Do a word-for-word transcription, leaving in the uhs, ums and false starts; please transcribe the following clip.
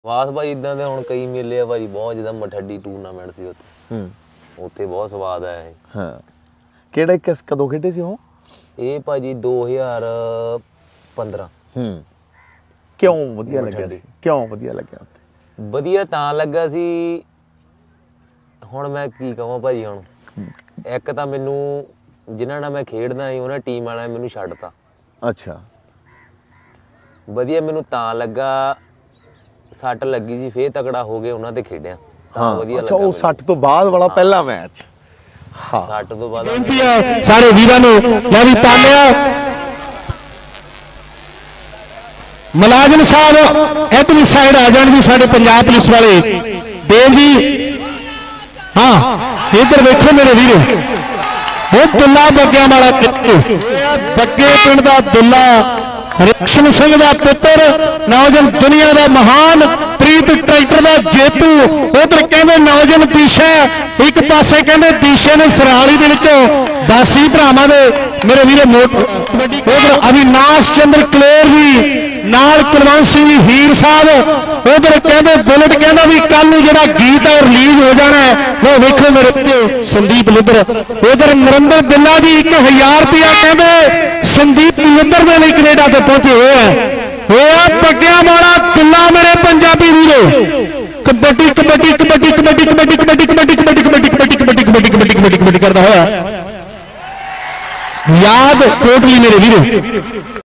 ਵਾਸ ਭਾਈ ਇਦਾਂ ਦੇ ਹੁਣ ਕਈ ਮੇਲੇ ਆ ਭਾਈ ਬਹੁਤ, ਜਿੱਦਾਂ ਮਠੱਡੀ ਟੂਰਨਾਮੈਂਟ ਸੀ ਉੱਥੇ। ਹੂੰ ਉੱਥੇ ਬਹੁਤ ਸਵਾਦ ਆਇਆ ਇਹ। ਹਾਂ ਕਿਹੜਾ ਕਿਸ ਕਦੋਂ ਖੇਡੇ ਸੀ ਉਹ? ਇਹ ਭਾਜੀ ਦੋ ਹਜ਼ਾਰ ਪੰਦਰਾਂ। ਹੂੰ ਕਿਉਂ ਵਧੀਆ ਲੱਗਿਆ ਸੀ? ਕਿਉਂ ਵਧੀਆ ਲੱਗਿਆ ਉੱਥੇ? ਵਧੀਆ ਤਾਂ ਲੱਗਾ ਸੀ, ਹੁਣ ਮੈਂ ਕੀ ਕਹਾਂ ਭਾਜੀ। ਹੁਣ ਇੱਕ ਤਾਂ ਮੈਨੂੰ ਜਿਨ੍ਹਾਂ ਨਾਲ ਮੈਂ ਖੇਡਦਾ ਸੀ ਉਹਨਾਂ ਟੀਮ ਵਾਲਿਆਂ ਨੇ ਮੈਨੂੰ ਛੱਡਤਾ। ਅੱਛਾ ਵਧੀਆ ਮੈਨੂੰ ਤਾਂ ਲੱਗਾ, ਸੱਟ ਲੱਗੀ ਸੀ ਫੇਰ ਤਕੜਾ ਹੋ ਗਏ ਉਹਨਾਂ ਤੇ ਖੇਡਿਆ ਤਾਂ ਵਧੀਆ ਲੱਗਾ। ਅੱਛਾ ਉਹ ਸੱਟ ਤੋਂ ਬਾਅਦ ਵਾਲਾ ਪਹਿਲਾ ਮੈਚ। ਹਾਂ ਸੱਟ ਤੋਂ ਬਾਅਦ ਸਾਰੇ ਵੀਰਾਂ ਨੂੰ ਲੈ ਵੀ ਪਾਲਿਆ ਮੁਲਾਜ਼ਮ ਸਾਹਿਬ ਇਧਰਲੀ ਸਾਈਡ ਆ ਜਾਣ ਜੀ, ਸਾਡੇ ਪੰਜਾਬ ਪੁਲਿਸ ਵਾਲੇ ਦੇਵ ਜੀ। ਹਾਂ ਇੱਧਰ ਵੇਖੋ ਮੇਰੇ ਵੀਰੋ, ਉਹ ਦੁੱਲਾ ਬੱਗਿਆਂ ਵਾਲਾ ਬੱਗੇ ਪਿੰਡ ਦਾ ਦੁੱਲਾ ਰਕਸ਼ਨ ਸਿੰਘ ਦਾ ਪੁੱਤਰ, ਨੌਜਵਾਨ ਦੁਨੀਆ ਦਾ ਮਹਾਨ ਪ੍ਰੀਤ ਟਰੈਕਟਰ ਦਾ ਜੇਤੂ। ਉਧਰ ਕਹਿੰਦੇ ਨੌਜਵਾਨ ਦੀਸ਼ਾ, ਇੱਕ ਪਾਸੇ ਕਹਿੰਦੇ ਦੀਸ਼ੇ ਨੇ ਸਰਾਲੀ ਦੇ ਵਿੱਚੋਂ ਦਾਸੀ ਭਰਾਵਾਂ ਦੇ ਮੇਰੇ ਵੀਰੇ ਮੋਟ ਕਬੱਡੀ। ਉਧਰ ਅਵਿਨਾਸ਼ ਚੰਦਰ ਕਲੇਰ ਜੀ ਨਾਲ ਕੁਲਵੰਤ ਸਿੰਘ ਜੀ ਹੀਰ ਸਾਹਿਬ। ਉਧਰ ਕਹਿੰਦੇ ਬੁਲਟ ਕਹਿੰਦਾ ਵੀ ਕੱਲ ਨੂੰ ਜਿਹੜਾ ਗੀਤ ਹੈ ਰਿਲੀਜ਼ ਹੋ ਜਾਣਾ ਉਹ ਵੇਖੋ ਮੇਰੇ ਸੰਦੀਪ ਲੁੱਧਰ। ਉਧਰ ਨਰਿੰਦਰ ਬਿੱਲਾ ਜੀ ਇੱਕ ਹਜ਼ਾਰ ਰੁਪਇਆ ਕਹਿੰਦੇ ਸੰਦੀਪ ਲੁੱਧਰ ਦੇ ਲਈ ਕੈਨੇਡਾ ਤੋਂ ਪਹੁੰਚੇ ਹੋਏ ਹੈ। ਹੋਇਆ ਬੱਗਿਆਂ ਵਾਲਾ ਦੁੱਲਾ ਮੇਰੇ ਪੰਜਾਬੀ ਵੀਰੋ। ਕਬੱਡੀ ਕਬੱਡੀ ਕਬੱਡੀ ਕਬੱਡੀ ਕਬੱਡੀ ਕਬੱਡੀ ਕਬੱਡੀ ਕਬੱਡੀ ਕਬੱਡੀ ਕਬੱਡੀ ਕਬੱਡੀ ਕਬੱਡੀ ਕਬੱਡੀ ਕਬੱਡੀ ਕਬੱਡੀ ਕਰਦਾ ਹੋਇਆ ਯਾਦ ਟੋਟਲੀ ਮੇਰੇ ਵੀਰੋ।